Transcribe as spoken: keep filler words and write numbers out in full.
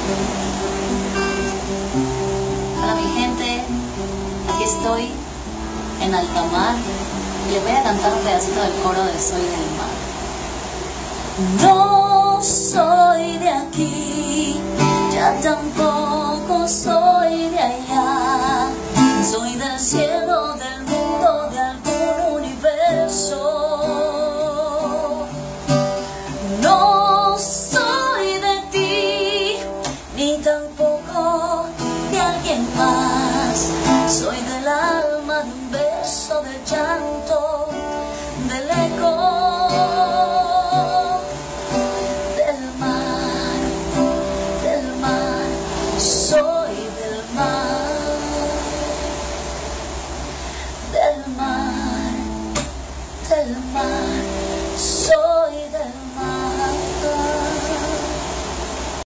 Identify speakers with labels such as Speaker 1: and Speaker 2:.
Speaker 1: Hola mi gente, aquí estoy en alta mar y les voy a cantar un pedacito del coro de Soy del Mar. No soy de aquí,